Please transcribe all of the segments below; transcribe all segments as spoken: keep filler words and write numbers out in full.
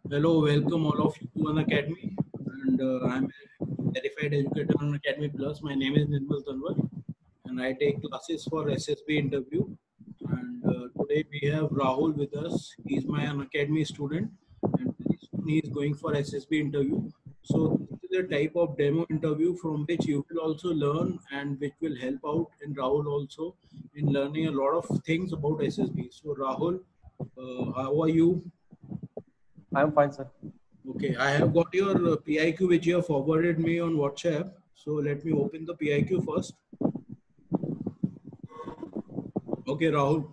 Hello, welcome all of you to an academy, and uh, I'm a verified educator on Academy Plus. My name is Nirmal Tanwar, and I take classes for S S B interview. And uh, today we have Rahul with us. He's my Unacademy student, and very soon he is going for S S B interview. So this is a type of demo interview from which you will also learn, and which will help out in Rahul also in learning a lot of things about S S B. So Rahul, uh, how are you? I'm fine, sir. Okay, I have got your uh, P I Q which you have forwarded me on WhatsApp. So let me open the P I Q first. Okay, Rahul.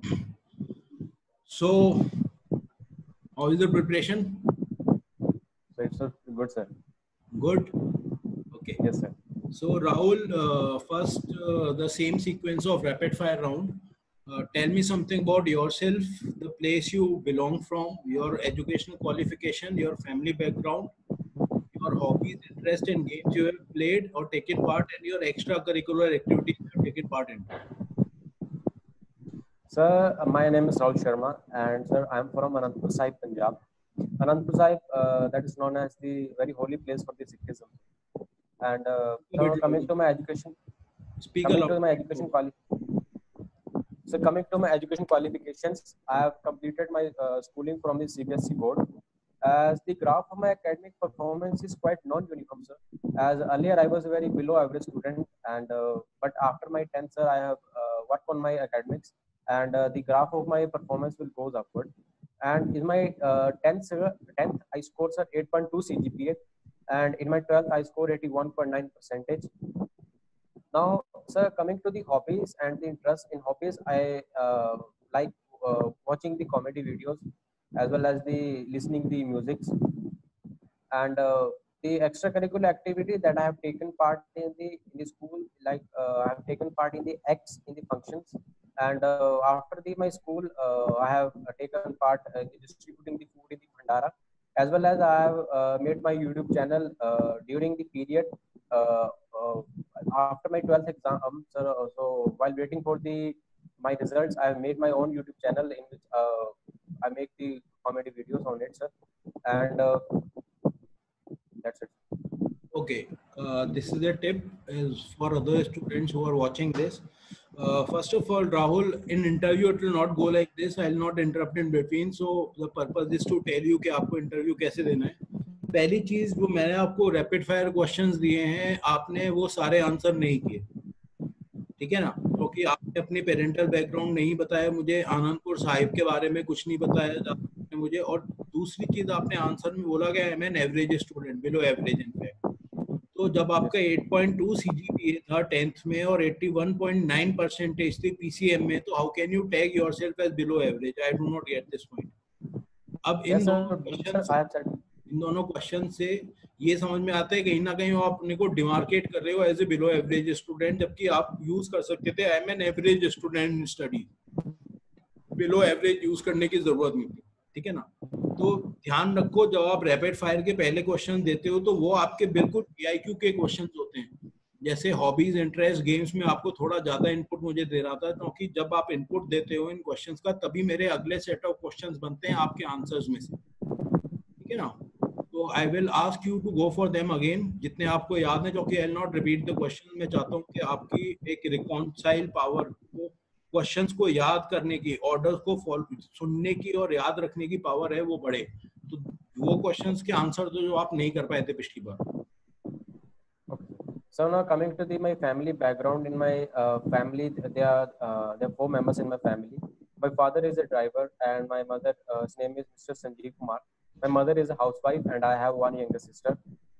So, how is the preparation? So it's uh, good, sir. Good. Okay. Yes, sir. So, Rahul, uh, first uh, the same sequence of rapid fire round. Uh, tell me something about yourself, the place you belong from, your educational qualification, your family background, your hobbies, interest, and games you have played or taken part, and your extracurricular activities you have taken part in. Sir, uh, my name is Rahul Sharma, and sir, I'm from Anandpur Sahib, Punjab. Anandpur Sahib, uh, that is known as the very holy place for the Sikhism. And uh, A bit so coming loud. to my education, Speak coming aloud. to my Speak education aloud. quali- so coming to my education qualifications, I have completed my uh, schooling from the C B S E board. As the graph of my academic performance is quite non-uniform, sir. As earlier I was a very below average student, and uh, but after my tenth, sir, I have uh, worked on my academics, and uh, the graph of my performance will goes upward. And in my uh, tenth, sir, tenth I scored sir eight point two C G P A, and in my twelfth I scored eighty-one point nine percentage. Now, sir, coming to the hobbies and the interest in hobbies, I uh, like uh, watching the comedy videos as well as the listening the music, and uh, the extracurricular activity that I have taken part in the in the school, like uh, I have taken part in the X in the functions, and uh, after the my school, uh, I have uh, taken part uh, in distributing the food in the Bhandara, as well as I have uh, made my YouTube channel uh, during the period uh, uh, after my twelfth exam. Um, so, so while waiting for the my results, I have made my own YouTube channel in which uh, I make the comedy videos on it, sir, and uh, that's it. Okay, uh, this is a tip is for other students who are watching this. Uh, first of all, Rahul, in interview it will not go like this. I will not interrupt in between. So the purpose is to tell you कि आपको interview कैसे देना है. पहली चीज जो मैंने आपको रैपिड फायर क्वेश्चंस दिए हैं, आपने वो सारे आंसर नहीं किए. ठीक है ना, क्योंकि तो आपने अपनी पेरेंटल बैकग्राउंड नहीं बताया मुझे, आनंदपुर साहिब के बारे में कुछ नहीं बताया आपने मुझे, और दूसरी चीज आपने आंसर में बोला कि I am an average student, below average in fact. तो जब Yes, आपका एट पॉइंट टू सीजीपीए था टेंथ में और eighty one point nine percentage थी पीसीएम में, तो how can you tag yourself as below average? I do not get this point. अब इन yes, दोनों sir. क्वेश्चन Sir, से I have said. इन दोनों क्वेश्चन से ये समझ में आता है कहीं ना कहीं आप अपने को डिमार्केट कर रहे हो as a below average student, जबकि आप यूज कर सकते थे I am an average student in study. Below average use करने की जरूरत नहीं थी. ठीक है ना. तो ध्यान रखो, जब आप रैपिड फायर के पहले क्वेश्चन देते हो तो वो आपके बिल्कुल पीआईक्यू के क्वेश्चन होते हैं. जैसे हॉबीज, इंटरेस्ट, गेम्स में आपको थोड़ा ज्यादा इनपुट मुझे दे रहा था, क्योंकि जब आप इनपुट देते हो इन क्वेश्चंस का, तभी मेरे अगले सेट ऑफ क्वेश्चंस बनते हैं आपके आंसर्स में से. ठीक है ना. तो I will ask you to go for them again जितने आपको याद है, क्योंकि I will not repeat the question. मैं चाहता हूँ कि आपकी एक रिकॉन्साइल पावर को, क्वेश्चंस को याद करने की, ऑर्डर्स को फॉलो सुनने की और याद रखने की पावर है वो बढ़े. तो वो क्वेश्चंस के आंसर तो जो आप नहीं कर पाए थे पिछली बार. Okay. So now coming to the my family background. In my uh, family, there are uh, there are four members in my family. My father is a driver, and my mother, uh, his name is Mister Sanjeev Kumar. My mother is a housewife, and I have one younger sister.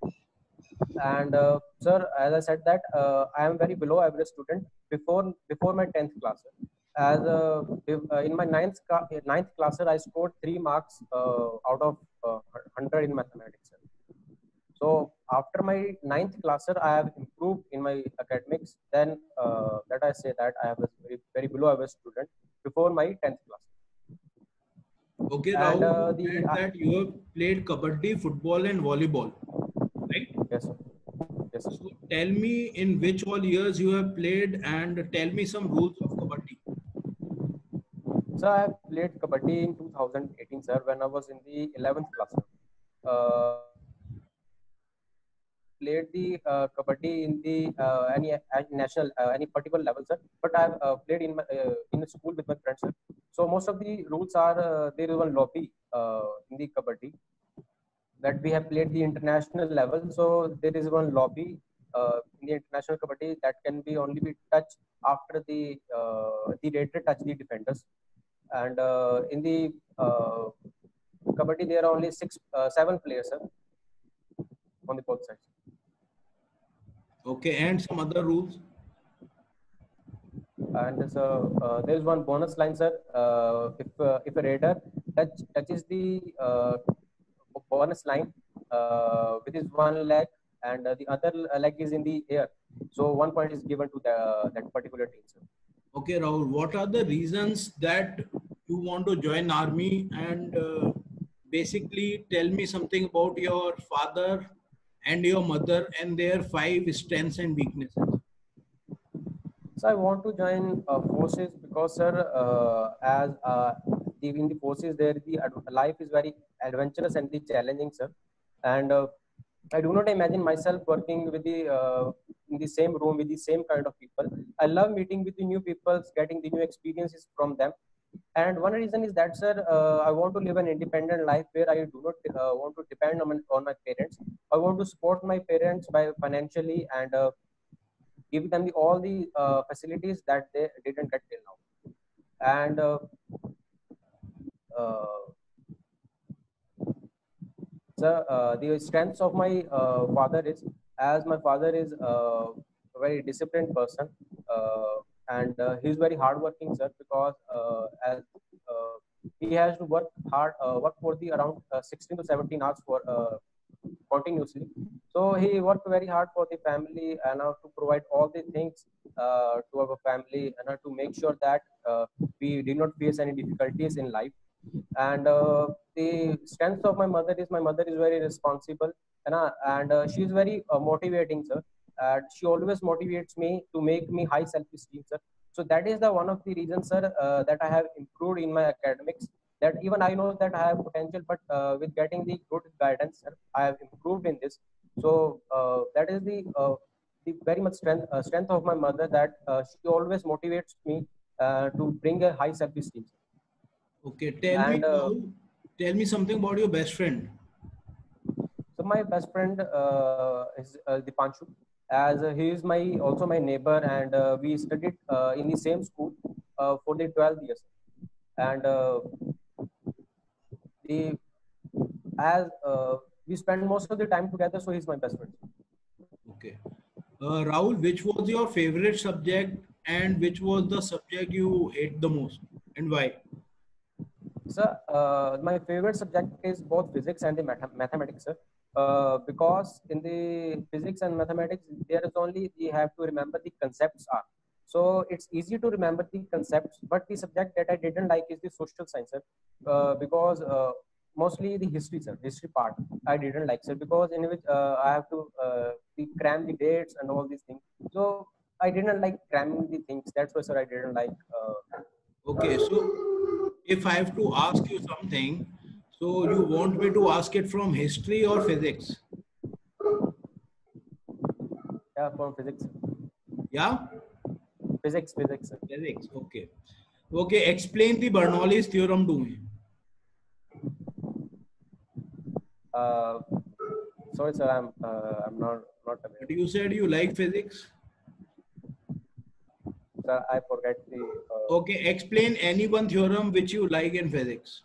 And uh, sir, as I said that uh, I am very below average student before before my tenth class. As uh, uh, in my ninth ninth class, I scored three marks uh, out of uh, one hundred in mathematics. So after my ninth class, sir, I have improved in my academics. Then uh, that I say that I have a very, very below average student before my tenth class. Okay, And Rahul, uh, you the said uh, that you have played kabaddi, football, and volleyball, right? yes, sir. Yes, sir. So tell me in which all years you have played, and tell me some rules of kabaddi. So I have played kabaddi in two thousand eighteen, sir, when I was in the eleventh class. Uh, played the uh, kabaddi in the uh, any uh, national uh, any particular level, sir. But I've uh, played in my, uh, in a school with my friends, sir. So most of the rules are uh, there is one lobby uh, in the kabaddi that we have played the international level. So there is one lobby uh, in the international kabaddi that can be only be touched after the uh, the rater touch the defenders. And uh, in the uh, kabaddi there are only six uh, seven players, sir, on the both sides. Okay, and some other rules? And so uh, there is one bonus line, sir. Uh, if uh, if a raider touch touches the uh, bonus line uh, with his one leg, and uh, the other leg is in the air, so one point is given to the that particular team, sir. Okay, Rahul, what are the reasons that you want to join army? And uh, basically tell me something about your father and your mother and their five strengths and weaknesses. So I want to join uh, forces because, sir, uh, as uh, the, in the forces there, the ad- life is very adventurous and the challenging, sir. And uh, I do not imagine myself working with the uh, in the same room with the same kind of people. I love meeting with the new people, getting the new experiences from them. And one reason is that, sir, uh, I want to live an independent life where I do not uh, want to depend on, on my parents. I want to support my parents by financially and uh, give them the, all the uh, facilities that they didn't get till now. And uh, uh, so uh, the strengths of my uh, father is, as my father is uh, a very disciplined person, uh, and uh, he's very hardworking, sir, because uh, as uh, he has to work hard, uh, work for the around uh, sixteen to seventeen hours for uh, continuously. So he worked very hard for the family and uh, to provide all the things uh, to our family and uh, to make sure that uh, we did not face any difficulties in life. And uh, the strength of my mother is my mother is very responsible, and uh, and uh, she is very uh, motivating, sir. And she always motivates me to make me high self-esteem, sir. So that is the one of the reasons, sir, uh, that I have improved in my academics. That even I know that I have potential, but uh, with getting the good guidance, sir, I have improved in this. So uh, that is the uh, the very much strength uh, strength of my mother, that uh, she always motivates me uh, to bring a high self-esteem. Okay, tell me, And uh, Rahul, tell me something about your best friend. so my best friend uh, is uh, Dipanshu, as uh, he is my also my neighbor, and uh, we studied uh, in the same school uh, for the twelve years. And uh, the as uh, we spend most of the time together, so he's my best friend. Okay. Uh, Rahul, which was your favorite subject and which was the subject you hate the most and why? So uh, my favorite subject is both physics and the math- mathematics, sir. Uh, because in the physics and mathematics, there is only you have to remember the concepts are. So it's easy to remember the concepts, but the subject that I didn't like is the social science, sir. Uh, because uh, mostly the history, sir, history part I didn't like, sir, because in which uh, I have to uh, the cram the dates and all these things. So I didn't like cramming the things. That's why, sir, I didn't like. Uh, Okay, so if I have to ask you something, so you want me to ask it from history or physics? yeah, from physics, Yeah? physics, physics, sir. Physics, okay. Okay, explain the Bernoulli's theorem to me. Uh, sorry, sir, I'm uh, I'm not not aware. But you said you like physics. Sir, I forget the. Uh, Okay, explain any one theorem which you like in physics.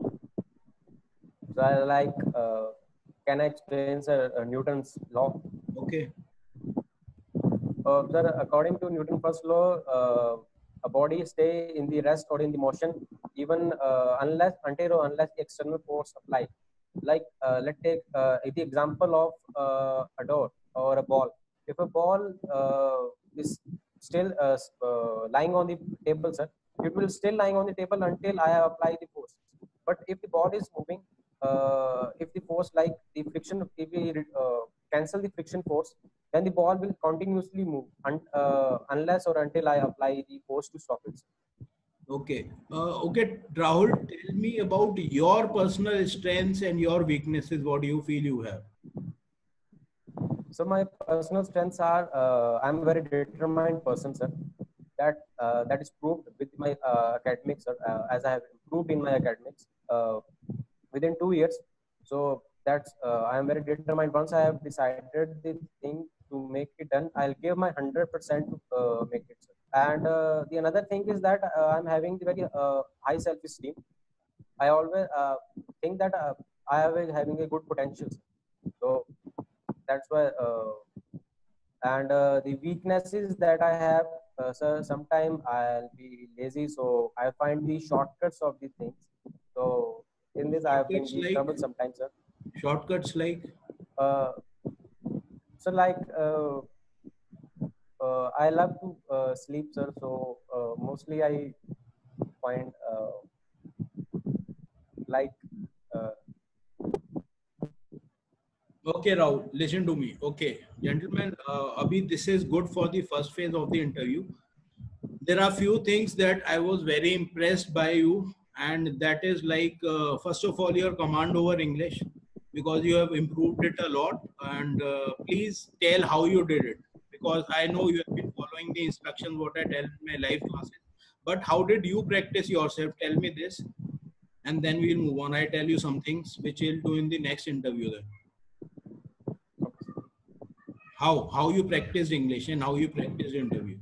so I like. Uh, can I explain, sir, uh, Newton's law? Okay. Uh, sir, according to Newton's first law, uh, a body stay in the rest or in the motion even uh, unless until or unless external force apply. Like uh, let's take uh, the example of uh, a door or a ball. If a ball uh, is still uh, uh, lying on the table, sir, it will still lying on the table until I apply the force. But if the ball is moving, uh, if the force like the friction, if we uh, cancel the friction force, then the ball will continuously move un- uh, unless or until I apply the force to stop it. Okay. Uh, okay, Rahul, tell me about your personal strengths and your weaknesses. What do you feel you have? So my personal strengths are uh, I'm a very determined person, sir. That uh, that is proved with my uh, academics, sir. Uh, as I have improved in my academics uh, within two years. So that's uh, I am very determined. Once I have decided the thing to make it done, I'll give my hundred percent to uh, make it, sir. And uh, the another thing is that uh, I'm having the very uh, high self-esteem. I always uh, think that uh, I have a, having a good potential, sir. So that's why. Uh, and uh, the weaknesses that I have, uh, sir, sometimes I'll be lazy, so I find the shortcuts of the things. So in this I have been Shortcuts the like, trouble sometimes, sir. shortcuts like, uh, so like uh, uh, I love to uh, sleep, sir. So uh, mostly I find uh, like uh, okay, Rahul, listen to me. Okay, gentlemen, uh, Abhi, this is good for the first phase of the interview. There are few things that I was very impressed by you, and that is like, uh, first of all, your command over English, because you have improved it a lot. And uh, please tell how you did it, because I know you have been following the instructions what I tell in my live classes. But how did you practice yourself? Tell me this, and then we'll move on. I tell you some things which we'll do in the next interview. Then how how you practiced English and how you practiced interview.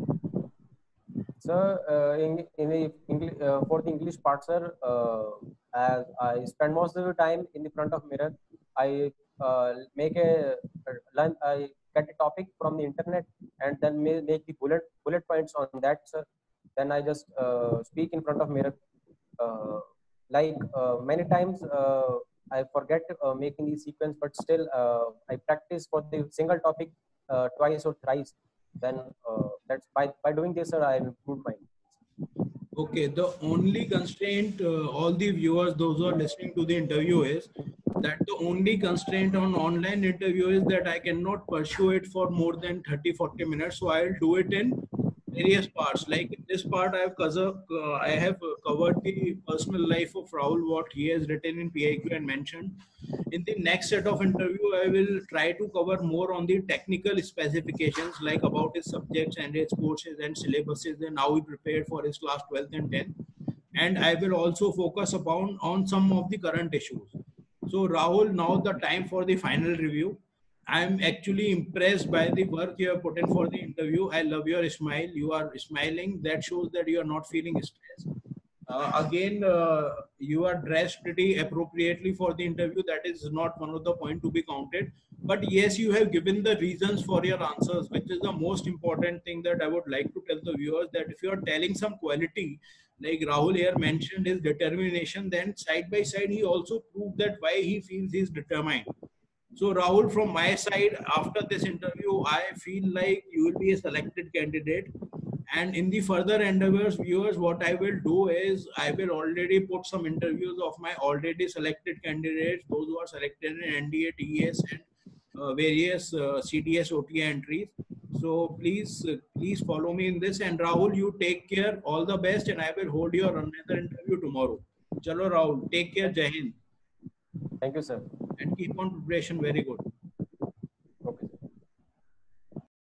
So, uh, in, in the English, uh, for the English part, sir, uh, as I spend most of the time in the front of mirror, I uh, make a learn. I get a topic from the internet and then ma- make the bullet bullet points on that, sir. Then I just uh, speak in front of mirror. Uh, like uh, many times, uh, I forget uh, making the sequence, but still uh, I practice for the single topic uh, twice or thrice. Then uh, that's by by doing this, sir, I have improved my. Okay, the only constraint, uh, all the viewers, those who are listening to the interview, is that the only constraint on online interview is that I cannot pursue it for more than thirty, forty minutes. So I'll do it in various parts. Like in this part, I have covered, uh, I have uh, covered the personal life of Rahul, what he has written in P I Q and mentioned. In the next set of interview, I will try to cover more on the technical specifications, like about his subjects and his courses and syllabuses and how he prepared for his class twelfth and tenth. And I will also focus upon on some of the current issues. So Rahul, now the time for the final review. I'm actually impressed by the work you have put in for the interview. I love your smile. You are smiling. That shows that you are not feeling stressed. Uh, again, uh, you are dressed pretty appropriately for the interview. That is not one of the point to be counted. But yes, you have given the reasons for your answers, which is the most important thing that I would like to tell the viewers, that if you are telling some quality, like Rahul here mentioned his determination, then side by side he also proved that why he feels he is determined. So Rahul, from my side, after this interview, I feel like you will be a selected candidate. And in the further endeavors, viewers, what I will do is I will already put some interviews of my already selected candidates, those who are selected in N D A, T S, and uh, various uh, C D S, O T A entries. So please, uh, please follow me in this. And Rahul, you take care. All the best, and I will hold your another interview tomorrow. Chalo, Rahul, take care. Thank, Jai Hind, thank you, sir. and keep on preparation. Very good.